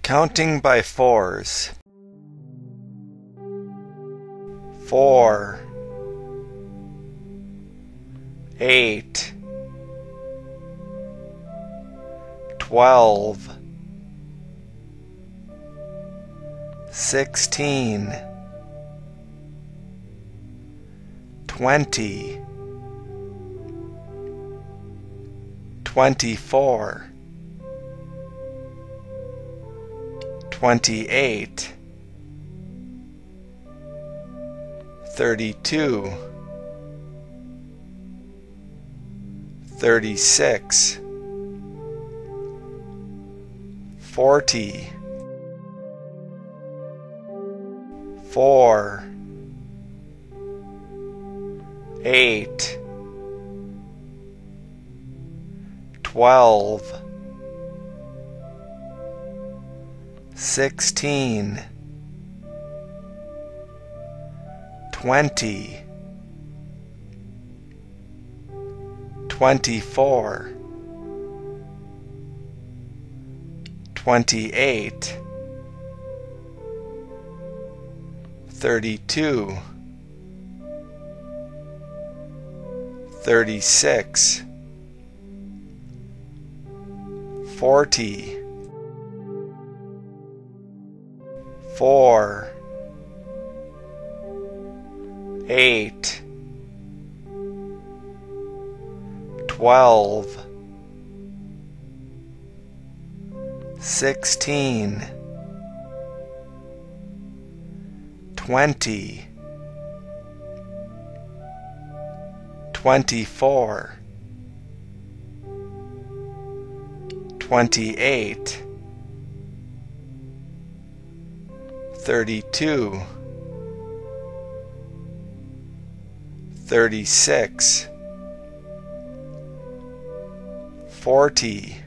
Counting by fours. 4, 8, 12, 16, 20, 24, 28, 32, 36, 40, 4, 8, 12, 16, 20, 24, 28, 32, 36, 40, 4, 8, 12, 16, 20, 24, 28, 32, 36, 40,